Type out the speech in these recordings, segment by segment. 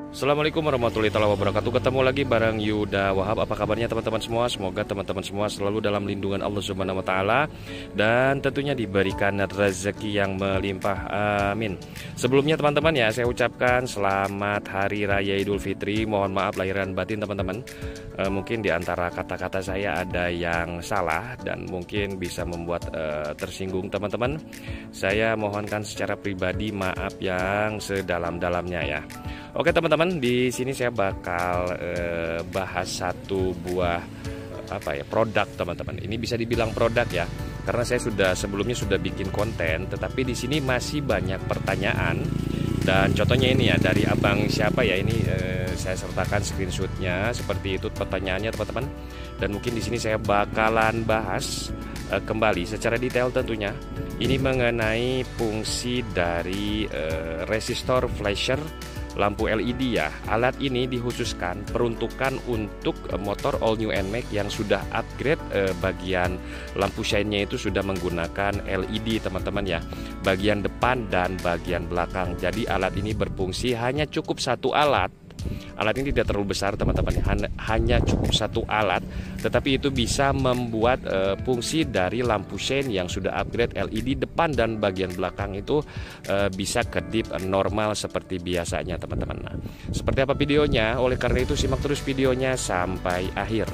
Assalamualaikum warahmatullahi wabarakatuh. Ketemu lagi bareng Yuda Wahab. Apa kabarnya teman-teman semua? Semoga teman-teman semua selalu dalam lindungan Allah Subhanahu wa taala dan tentunya diberikan rezeki yang melimpah. Amin. Sebelumnya teman-teman ya, saya ucapkan selamat Hari Raya Idul Fitri. Mohon maaf lahiran batin teman-teman. Mungkin di antara kata-kata saya ada yang salah dan mungkin bisa membuat tersinggung teman-teman. Saya mohonkan secara pribadi maaf yang sedalam-dalamnya ya. Oke teman-teman, di sini saya bakal bahas satu buah produk teman-teman. Ini bisa dibilang produk ya, karena saya sebelumnya sudah bikin konten, tetapi di sini masih banyak pertanyaan. Dan contohnya ini ya, dari abang siapa ya ini, saya sertakan screenshotnya seperti itu pertanyaannya teman-teman. Dan mungkin di sini saya bakalan bahas kembali secara detail tentunya. Ini mengenai fungsi dari resistor flasher lampu LED ya. Alat ini dikhususkan peruntukan untuk motor all new NMAX yang sudah upgrade, bagian lampu shine-nya itu sudah menggunakan LED teman-teman ya, bagian depan dan bagian belakang. Jadi alat ini berfungsi hanya cukup satu alat. Alat ini tidak terlalu besar teman-teman, hanya cukup satu alat, tetapi itu bisa membuat fungsi dari lampu shine yang sudah upgrade LED depan dan bagian belakang itu bisa kedip normal seperti biasanya teman-teman. Nah, seperti apa videonya? Oleh karena itu simak terus videonya sampai akhir.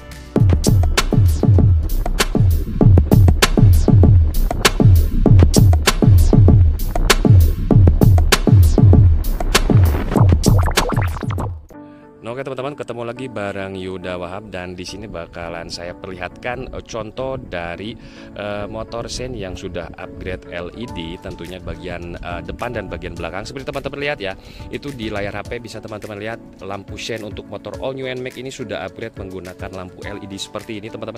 Oke teman-teman, ketemu lagi bareng Yuda Wahab dan di sini bakalan saya perlihatkan contoh dari motor shine yang sudah upgrade LED, tentunya bagian depan dan bagian belakang. Seperti teman-teman lihat ya, itu di layar HP bisa teman-teman lihat lampu shine untuk motor all new NMAX ini sudah upgrade menggunakan lampu LED seperti ini teman-teman.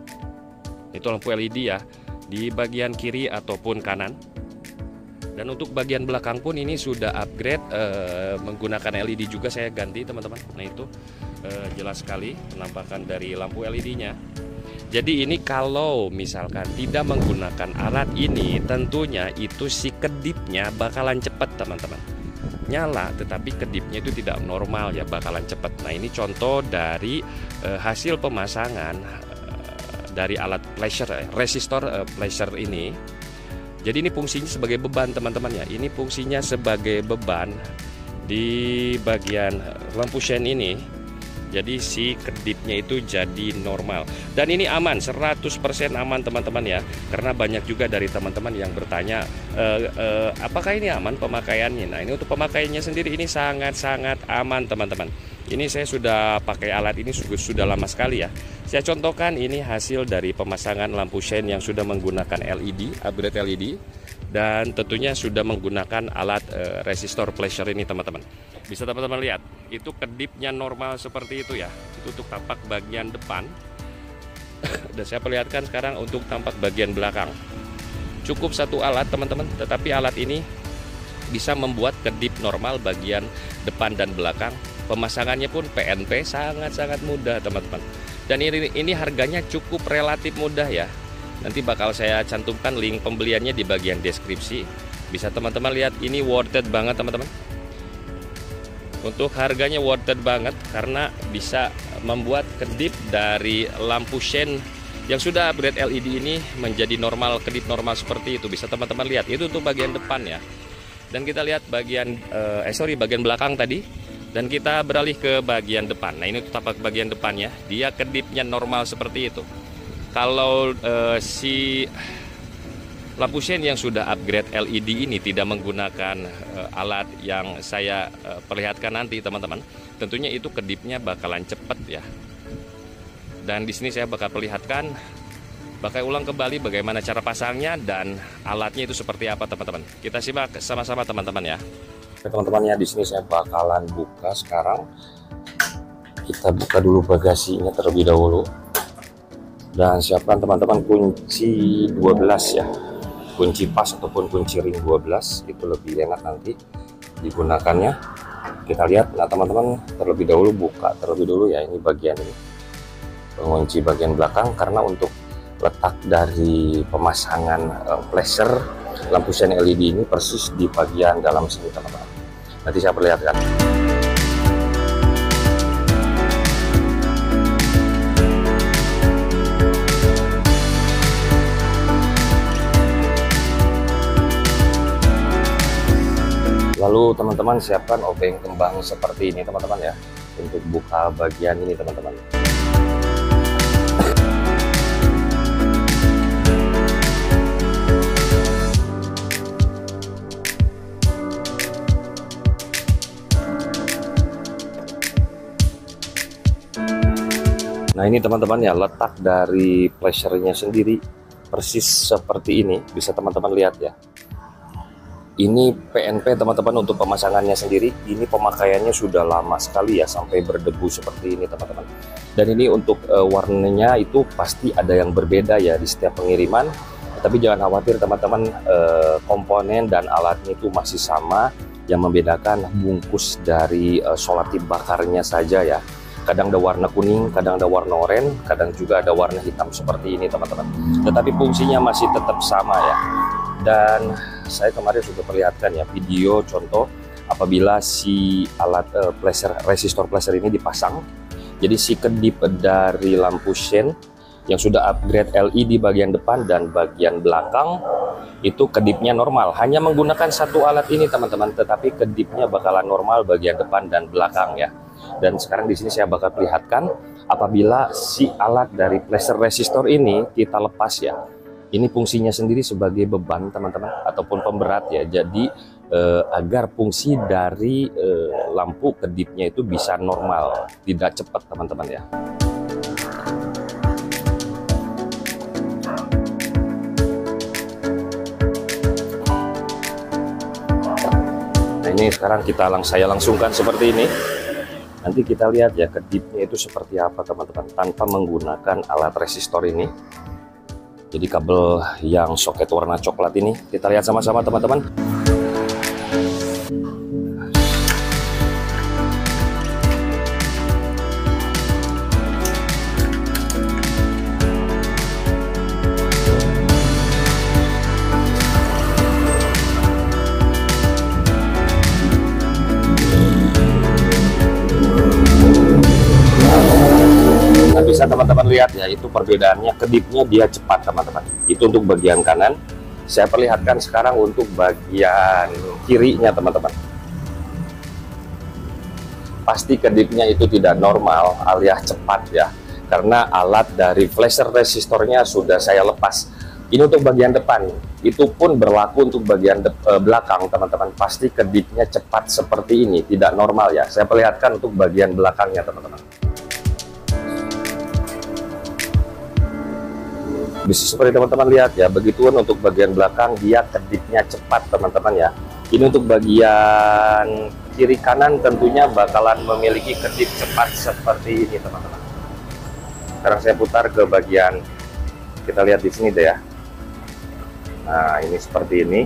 Itu lampu LED ya, di bagian kiri ataupun kanan. Dan untuk bagian belakang pun ini sudah upgrade menggunakan LED juga, saya ganti teman-teman. Nah itu jelas sekali penampakan dari lampu LED-nya. Jadi ini kalau misalkan tidak menggunakan alat ini, tentunya itu si kedipnya bakalan cepat teman-teman. Nyala tetapi kedipnya itu tidak normal ya, bakalan cepat. Nah ini contoh dari hasil pemasangan dari alat flasher, resistor flasher ini. Jadi ini fungsinya sebagai beban teman-teman ya. Ini fungsinya sebagai beban di bagian lampu shine ini. Jadi si kedipnya itu jadi normal. Dan ini aman, 100% aman teman-teman ya. Karena banyak juga dari teman-teman yang bertanya apakah ini aman pemakaiannya. Nah ini untuk pemakaiannya sendiri ini sangat-sangat aman teman-teman. Ini saya sudah pakai alat ini sudah lama sekali ya. Saya contohkan ini hasil dari pemasangan lampu shine yang sudah menggunakan LED, upgrade LED. Dan tentunya sudah menggunakan alat resistor flasher ini teman-teman. Bisa teman-teman lihat, itu kedipnya normal seperti itu ya. Itu untuk tampak bagian depan. Dan saya perlihatkan sekarang untuk tampak bagian belakang. Cukup satu alat teman-teman, tetapi alat ini bisa membuat kedip normal bagian depan dan belakang. Pemasangannya pun PNP sangat-sangat mudah teman-teman. Dan ini harganya cukup relatif mudah ya. Nanti bakal saya cantumkan link pembeliannya di bagian deskripsi. Bisa teman-teman lihat, ini worth it banget teman-teman. Untuk harganya worth it banget karena bisa membuat kedip dari lampu shine yang sudah upgrade LED ini menjadi normal, kedip normal seperti itu. Bisa teman-teman lihat, itu untuk bagian depan ya. Dan kita lihat bagian bagian belakang tadi. Dan kita beralih ke bagian depan. Nah ini tampak bagian depannya, dia kedipnya normal seperti itu. Kalau si lampu shine yang sudah upgrade LED ini tidak menggunakan alat yang saya perlihatkan nanti teman-teman, tentunya itu kedipnya bakalan cepet ya. Dan di sini saya bakal perlihatkan, bakal ulang kembali bagaimana cara pasangnya dan alatnya itu seperti apa teman-teman. Kita simak sama-sama teman-teman ya. Oke teman-teman ya, di sini saya bakalan buka sekarang. Kita buka dulu bagasinya terlebih dahulu. Dan siapkan teman-teman kunci 12 ya. Kunci pas ataupun kunci ring 12 itu lebih enak nanti digunakannya. Kita lihat, nah teman-teman terlebih dahulu buka terlebih dulu ya, ini bagian ini. Pengunci bagian belakang, karena untuk letak dari pemasangan flasher lampu shine LED ini persis di bagian dalam sini teman-teman. Nanti saya perlihatkan. Lalu teman-teman siapkan obeng kembang seperti ini teman-teman ya, untuk buka bagian ini teman-teman. Nah ini teman-teman ya, letak dari flashernya sendiri persis seperti ini, bisa teman-teman lihat ya. Ini PNP teman-teman untuk pemasangannya sendiri, ini pemakaiannya sudah lama sekali ya, sampai berdebu seperti ini teman-teman. Dan ini untuk warnanya itu pasti ada yang berbeda ya di setiap pengiriman. Tapi jangan khawatir teman-teman, komponen dan alatnya itu masih sama, yang membedakan bungkus dari solatip bakarnya saja ya. Kadang ada warna kuning, kadang ada warna oranye, kadang juga ada warna hitam seperti ini teman-teman. Tetapi fungsinya masih tetap sama ya. Dan saya kemarin sudah perlihatkan ya video contoh apabila si alat resistor flasher ini dipasang. Jadi si kedip dari lampu sen yang sudah upgrade LED bagian depan dan bagian belakang itu kedipnya normal. Hanya menggunakan satu alat ini teman-teman, tetapi kedipnya bakalan normal bagian depan dan belakang ya. Dan sekarang di sini saya bakal perlihatkan apabila si alat dari flasher resistor ini kita lepas ya. Ini fungsinya sendiri sebagai beban teman-teman ataupun pemberat ya. Jadi agar fungsi dari lampu kedipnya itu bisa normal, tidak cepat teman-teman ya. Nah ini sekarang saya langsungkan seperti ini. Nanti kita lihat ya kedipnya itu seperti apa teman-teman, tanpa menggunakan alat resistor ini. Jadi kabel yang soket warna coklat ini kita lihat sama-sama teman-teman. Bisa teman-teman lihat ya, itu perbedaannya, kedipnya dia cepat teman-teman. Itu untuk bagian kanan. Saya perlihatkan sekarang untuk bagian kirinya teman-teman. Pasti kedipnya itu tidak normal alias cepat ya, karena alat dari flasher resistornya sudah saya lepas. Ini untuk bagian depan, itu pun berlaku untuk bagian belakang teman-teman. Pasti kedipnya cepat seperti ini, tidak normal ya. Saya perlihatkan untuk bagian belakangnya teman-teman. Bisa seperti teman-teman lihat ya, begituan untuk bagian belakang dia kedipnya cepat teman-teman ya. Ini untuk bagian kiri kanan tentunya bakalan memiliki kedip cepat seperti ini teman-teman. Sekarang saya putar ke bagian, kita lihat di sini deh ya. Nah ini seperti ini.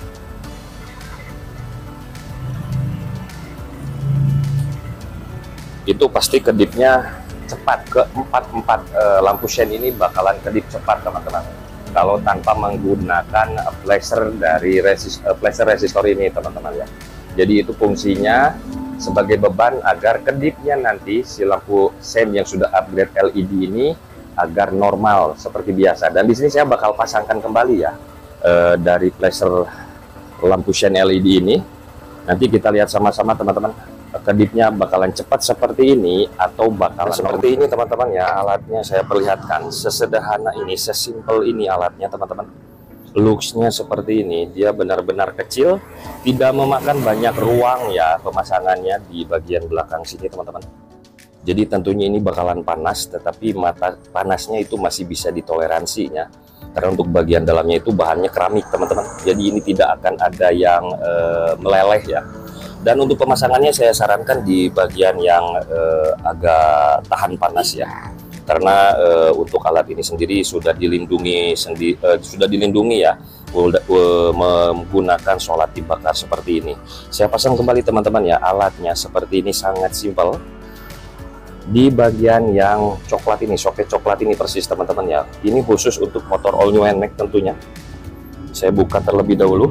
Itu pasti kedipnya cepat, ke empat lampu sen ini bakalan kedip cepat teman-teman, kalau tanpa menggunakan flasher dari flasher resistor ini teman-teman ya. Jadi itu fungsinya sebagai beban agar kedipnya nanti si lampu sen yang sudah upgrade LED ini agar normal seperti biasa. Dan di sini saya bakal pasangkan kembali ya dari flasher lampu sen LED ini. Nanti kita lihat sama-sama teman-teman, kedipnya bakalan cepat seperti ini atau bakalan seperti ini teman-teman ya. Alatnya saya perlihatkan sesederhana ini, sesimpel ini alatnya teman-teman. Looksnya seperti ini, dia benar-benar kecil, tidak memakan banyak ruang ya pemasangannya di bagian belakang sini teman-teman. Jadi tentunya ini bakalan panas, tetapi mata panasnya itu masih bisa ditoleransinya, karena untuk bagian dalamnya itu bahannya keramik teman-teman. Jadi ini tidak akan ada yang meleleh ya. Dan untuk pemasangannya saya sarankan di bagian yang agak tahan panas ya, karena untuk alat ini sendiri sudah dilindungi ya, menggunakan solatip bakar seperti ini. Saya pasang kembali teman-teman ya, alatnya seperti ini, sangat simpel. Di bagian yang coklat ini, soket coklat ini persis teman-teman ya, ini khusus untuk motor all new NMAX tentunya. Saya buka terlebih dahulu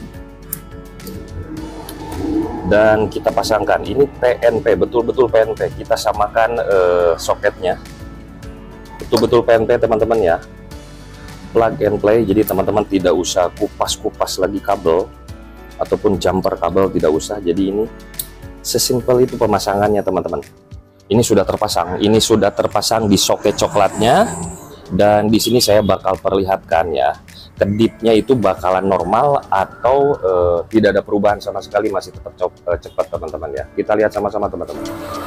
dan kita pasangkan. Ini PNP, betul-betul PNP. Kita samakan soketnya, betul-betul PNP teman-teman ya, plug and play. Jadi teman-teman tidak usah kupas-kupas lagi kabel, ataupun jumper kabel tidak usah. Jadi ini sesimpel itu pemasangannya teman-teman. Ini sudah terpasang di soket coklatnya, dan di sini saya bakal perlihatkan ya, kedipnya itu bakalan normal atau tidak ada perubahan sama sekali, masih tetap cepat teman-teman ya. Kita lihat sama-sama teman-teman.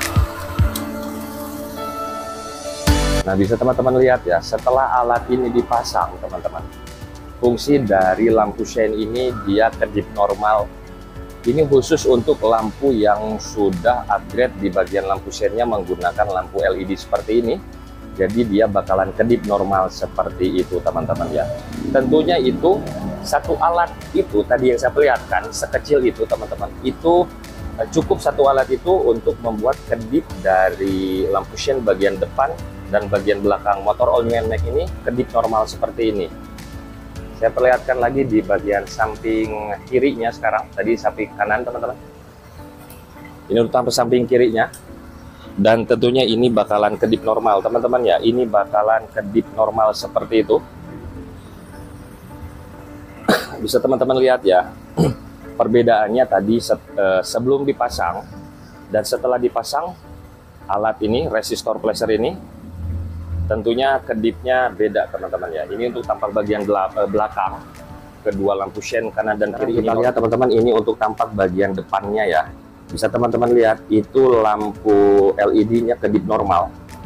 Nah, bisa teman-teman lihat ya, setelah alat ini dipasang teman-teman, fungsi dari lampu sein ini dia kedip normal. Ini khusus untuk lampu yang sudah upgrade di bagian lampu seinnya menggunakan lampu LED seperti ini. Jadi dia bakalan kedip normal seperti itu teman-teman ya. Tentunya itu satu alat itu tadi yang saya perlihatkan sekecil itu teman-teman. Itu cukup satu alat itu untuk membuat kedip dari lampu sein bagian depan dan bagian belakang motor all new NMAX ini kedip normal seperti ini. Saya perlihatkan lagi di bagian samping kirinya sekarang. Tadi samping kanan teman-teman. Ini untuk samping kirinya. Dan tentunya ini bakalan kedip normal teman-teman ya. Ini bakalan kedip normal seperti itu. Bisa teman-teman lihat ya. Perbedaannya tadi sebelum dipasang dan setelah dipasang alat ini, resistor pleasure ini, tentunya kedipnya beda teman-teman ya. Ini untuk tampak bagian belakang kedua lampu sein kanan dan kiri. Kita lihat teman-teman, ini untuk tampak bagian depannya ya. Bisa teman-teman lihat itu lampu LED-nya kedip normal.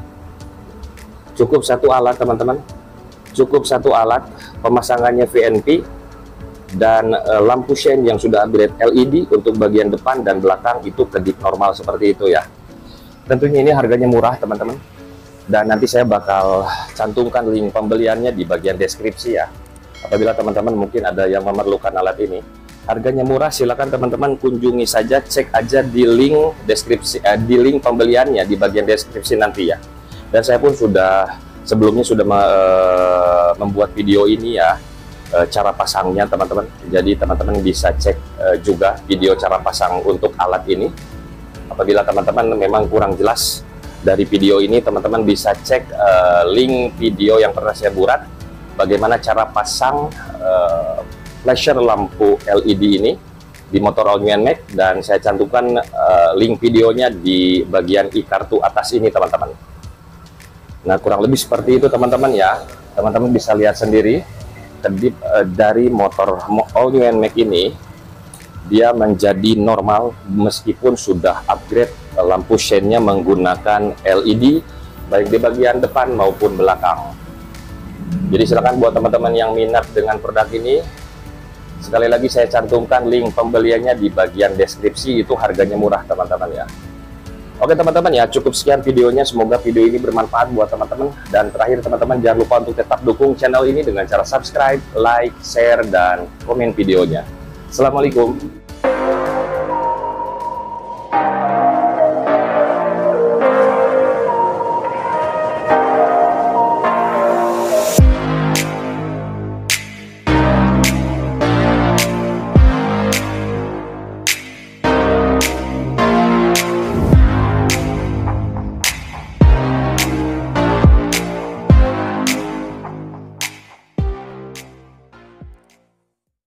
Cukup satu alat teman-teman. Cukup satu alat, pemasangannya VNP dan lampu sein yang sudah upgrade LED untuk bagian depan dan belakang itu kedip normal seperti itu ya. Tentunya ini harganya murah teman-teman. Dan nanti saya bakal cantumkan link pembeliannya di bagian deskripsi ya. Apabila teman-teman mungkin ada yang memerlukan alat ini, harganya murah, silakan teman-teman kunjungi saja, cek aja di link deskripsi, di link pembeliannya di bagian deskripsi nanti ya. Dan saya pun sebelumnya sudah membuat video ini ya, cara pasangnya teman-teman. Jadi teman-teman bisa cek juga video cara pasang untuk alat ini. Apabila teman-teman memang kurang jelas dari video ini, teman-teman bisa cek link video yang pernah saya buat bagaimana cara pasang flasher lampu LED ini di motor all new NMAX, dan saya cantumkan link videonya di bagian e-kartu atas ini teman-teman. Nah, kurang lebih seperti itu teman-teman ya. Teman-teman bisa lihat sendiri kedip dari motor all new NMAX ini dia menjadi normal meskipun sudah upgrade lampu seinnya menggunakan LED baik di bagian depan maupun belakang. Jadi silakan buat teman-teman yang minat dengan produk ini, sekali lagi saya cantumkan link pembeliannya di bagian deskripsi, itu harganya murah teman-teman ya. Oke teman-teman ya, cukup sekian videonya, semoga video ini bermanfaat buat teman-teman. Dan terakhir teman-teman, jangan lupa untuk tetap dukung channel ini dengan cara subscribe, like, share, dan komen videonya. Assalamualaikum.